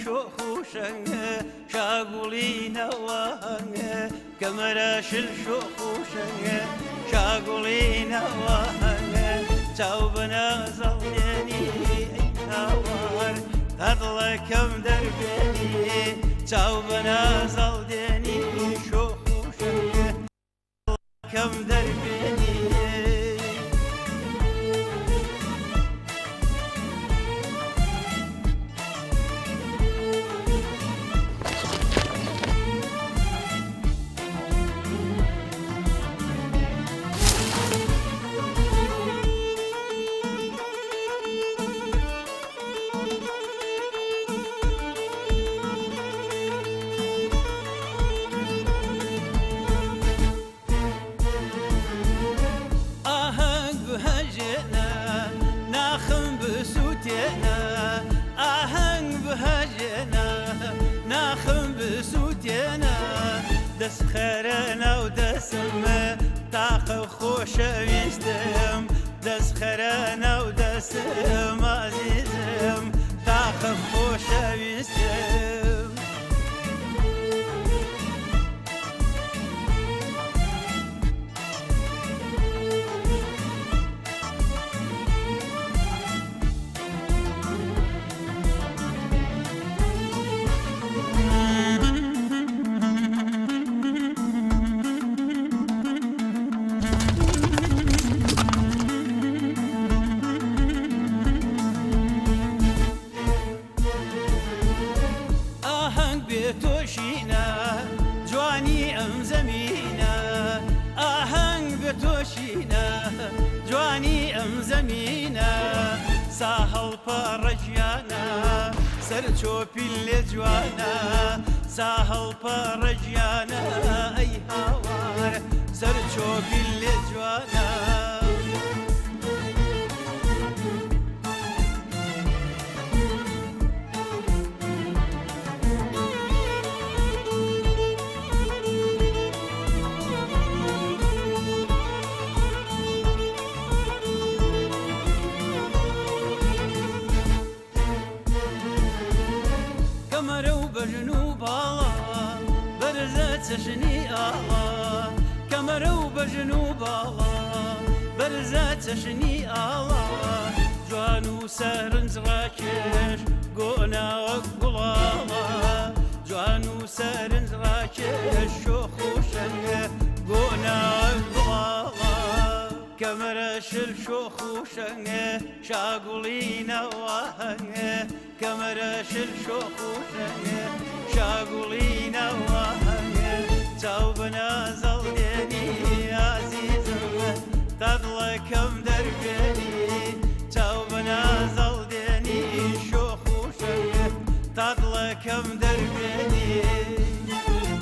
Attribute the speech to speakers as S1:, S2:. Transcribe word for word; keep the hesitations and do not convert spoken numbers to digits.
S1: شوخوشنه شاقولينا وهنه كمراش الشوخوشنه شاقولينا وهنه توبنا زليني هوار تضل كم دربني توبنا زليني شوخوشنه كم دربني دسخرنا ودسم طاق خوش ويستم دسخرنا ودسم عزيزم طاق خوش ويستم توشينا جواني ام زمينا آهنگ بتوشينا جواني ام زمينا ساهل پارجيانا سرچوبي لجوانا ساهل پارجيانا اي هوار سرچوبي لجوانا كمرو بجنوب الله برزت شني الله كمرو بجنوب الله برزت شني الله جوانو سرنز راكش قونا وقلالا جوانو سرنز راكش شوخوشن قونا وقلالا كمرش الشوخوشن شاقولينا وهنه كمراش الشوخوشنه شاقولينا وهنه توبنا زلدني عزيزم تضل كم دربني توبنا زلدني شوخوشنه تضل كم دربني